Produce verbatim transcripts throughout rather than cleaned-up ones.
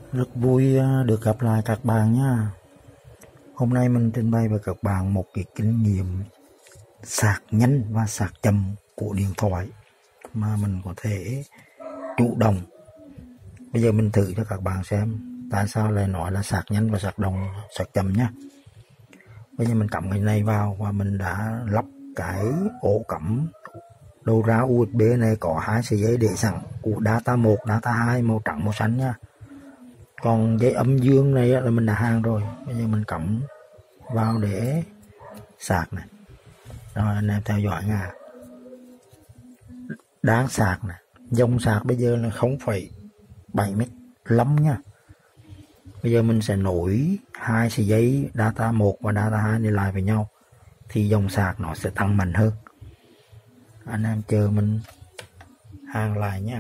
Rất vui được gặp lại các bạn nha. Hôm nay mình trình bày với các bạn một cái kinh nghiệm sạc nhanh và sạc chậm của điện thoại mà mình có thể chủ động. Bây giờ mình thử cho các bạn xem tại sao lại nói là sạc nhanh và sạc đồng sạc chậm nhé. Bây giờ mình cắm cái này vào và mình đã lắp cái ổ cắm đầu ra u ét bê này, có hai sợi dây để sẵn của data một, data hai màu trắng màu xanh nha. Còn dây âm dương này là mình đã hàng rồi. Bây giờ mình cắm vào để sạc này. Rồi anh em theo dõi nha. Đáng sạc này. Dòng sạc bây giờ là không phẩy bảy mét lăm nha. Bây giờ mình sẽ nối hai sợi dây data một và data hai này lại với nhau thì dòng sạc nó sẽ tăng mạnh hơn. Anh em chờ mình hàng lại nha.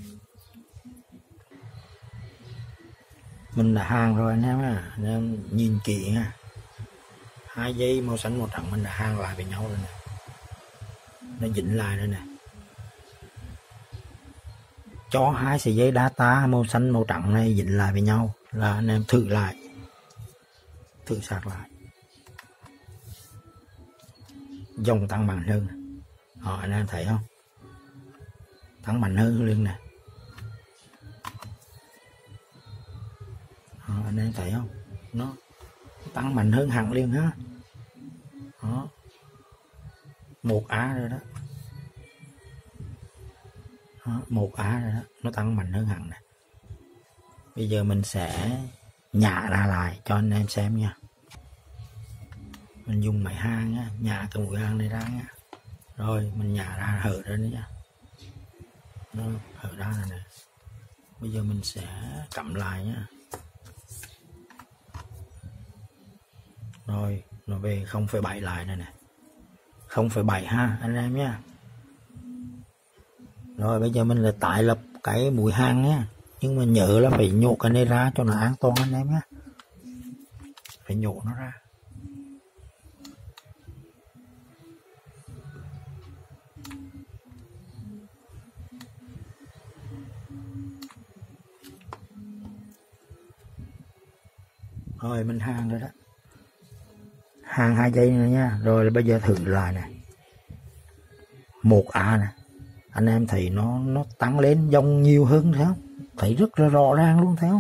Mình đã hàng rồi anh em à. Anh em nhìn kỹ nha. Hai dây màu xanh màu trắng mình đã hàng lại với nhau rồi nè. Nó dính lại rồi nè. Cho hai sợi dây data màu xanh màu trắng này dính lại với nhau là anh em thử lại. Thử sạc lại. Dòng tăng mạnh hơn. Đó, anh em thấy không? Tăng mạnh hơn luôn nè. Đó, anh em thấy không? Nó tăng mạnh hơn hẳn liền ha. Đó. Một á rồi đó. Đó, một á rồi đó. Nó tăng mạnh hơn hẳn nè. Bây giờ mình sẽ nhả ra lại cho anh em xem nha. Mình dùng máy hang nha, nhả cái mũi hang này ra nha. Rồi mình nhả ra hở ra nữa nha. Nó hở ra này nè. Bây giờ mình sẽ cắm lại nha. Rồi nó về không phẩy bảy lại này nè. không phẩy bảy ha anh em nhé. Rồi bây giờ mình lại tải lập cái mũi hang nhé. Nhưng mà nhớ là phải nhổ cái này ra cho nó an toàn anh em nhé. Phải nhổ nó ra. Rồi mình hàng rồi đó. Hàng hai giây nữa nha. Rồi bây giờ thử lại này. Một A nè. Anh em thấy nó nó tăng lên dòng nhiều hơn thấy không? Thấy rất là rõ ràng luôn thấy không?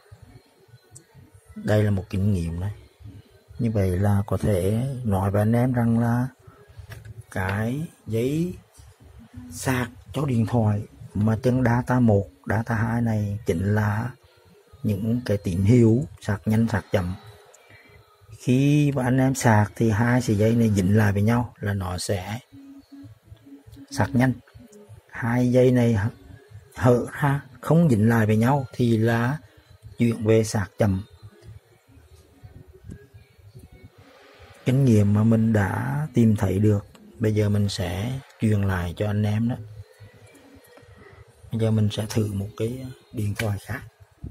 Đây là một kinh nghiệm đấy. Như vậy là có thể nói với anh em rằng là cái giấy sạc cho điện thoại mà chân data một, data hai này chính là những cái tín hiệu sạc nhanh sạc chậm. Khi mà anh em sạc thì hai sợi dây này dính lại với nhau là nó sẽ sạc nhanh. Hai dây này hở ra không dính lại với nhau thì là chuyển về sạc chậm. Kinh nghiệm mà mình đã tìm thấy được, bây giờ mình sẽ truyền lại cho anh em đó. Bây giờ mình sẽ thử một cái điện thoại khác.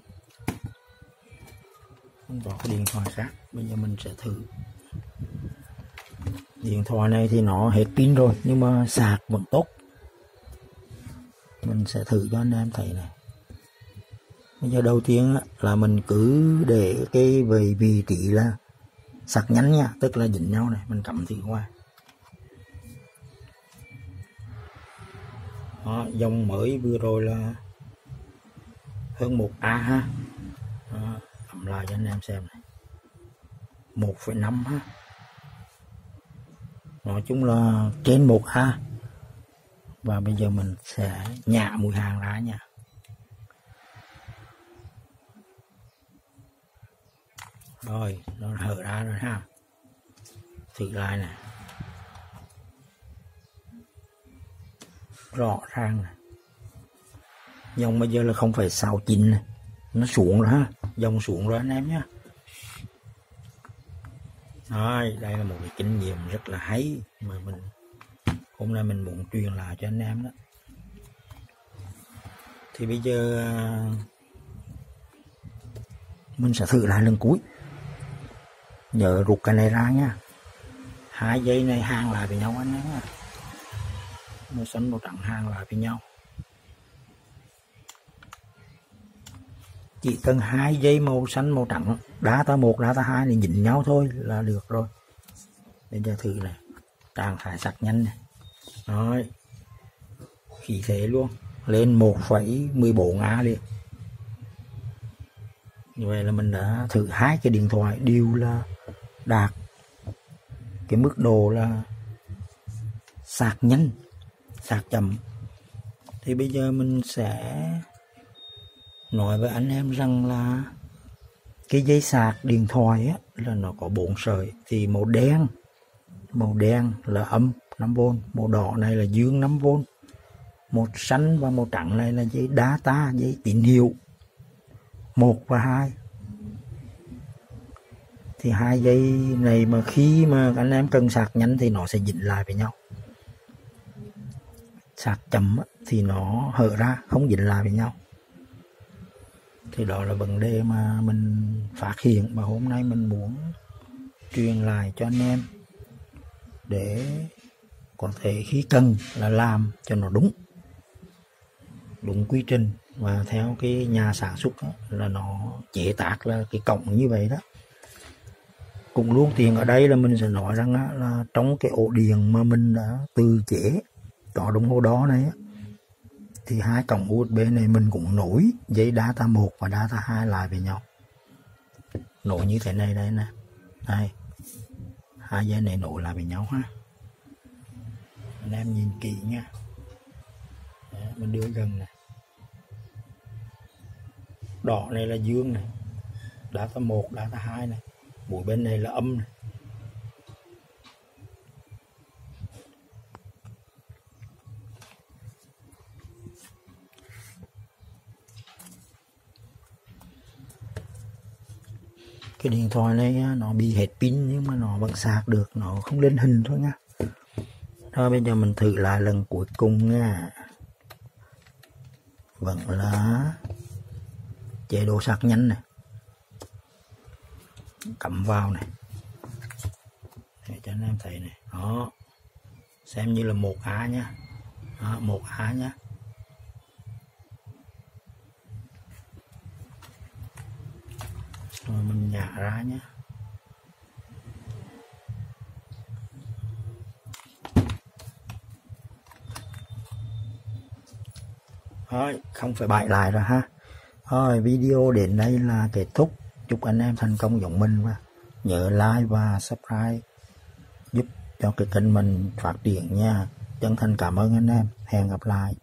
Mình có cái điện thoại khác, bây giờ mình sẽ thử. Điện thoại này thì nó hết pin rồi nhưng mà sạc vẫn tốt. Mình sẽ thử cho anh em thấy này. Bây giờ đầu tiên là mình cứ để cái về vị trí là sạc nhanh nha, tức là dính nhau này, mình cắm thử qua. Đó, dòng mới vừa rồi là hơn một A ha. Đó, cắm lại cho anh em xem này. một phẩy năm ha. Nói chung là trên một A. Và bây giờ mình sẽ nhả mũi hàng ra nha. Rồi, nó hở ra rồi ha. Thử lại nè. Rõ ràng nè. Dòng bây giờ là không phải sáu chín này. Nó xuống rồi ha. Dòng xuống rồi anh em nhé. Rồi, đây là một cái kinh nghiệm rất là hay mà mình hôm nay mình muốn truyền lại cho anh em đó. Thì bây giờ mình sẽ thử lại lần cuối. Nhớ rút cái này ra nha. Hai dây này hàng lại với nhau anh em nha. Màu xanh màu trắng hàng lại với nhau. chỉ cần hai dây màu xanh màu trắng data một data hai này dính nhau thôi là được rồi. Bây giờ thử này, trạng thái sạc nhanh này, rồi khí thế luôn lên một phẩy mười bốn A đi. Như vậy là mình đã thử hai cái điện thoại đều là đạt cái mức độ là sạc nhanh, sạc chậm. Thì bây giờ mình sẽ nói với anh em rằng là cái dây sạc điện thoại á, là nó có bốn sợi. Thì màu đen màu đen là âm năm vôn, màu đỏ này là dương năm vôn, màu xanh và màu trắng này là dây data, dây tín hiệu một và hai. Thì hai dây này mà khi mà anh em cần sạc nhanh thì nó sẽ dính lại với nhau, sạc chậm thì nó hở ra không dính lại với nhau. Thì đó là vấn đề mà mình phát hiện mà hôm nay mình muốn truyền lại cho anh em, để có thể khi cần là làm cho nó đúng đúng quy trình và theo cái nhà sản xuất đó, là nó chế tác là cái cổng như vậy đó. Cũng luôn tiền ở đây là mình sẽ nói rằng á, là trong cái ổ điện mà mình đã tự chế có đồng hồ đó này á, thì hai cổng u ét bê này mình cũng nối dây data một và data hai lại với nhau, nối như thế này đây nè, đây hai dây này nối lại với nhau ha. Anh em nhìn kỹ nha. Đấy, mình đưa gần này, đỏ này là dương này, data một data hai này, mũi bên này là âm này. Cái điện thoại này nó bị hết pin nhưng mà nó vẫn sạc được, nó không lên hình thôi nha. Thôi bây giờ mình thử lại lần cuối cùng nha. Vẫn là chế độ sạc nhanh này, cắm vào này để cho anh em thấy này, đó xem như là một A nha, đó, một A nhá. Rồi mình nhả ra nhé. Rồi không phải bại lại rồi ha. Rồi video đến đây là kết thúc. Chúc anh em thành công giống mình, và nhớ like và subscribe giúp cho cái kênh mình phát triển nha. Chân thành cảm ơn anh em. Hẹn gặp lại.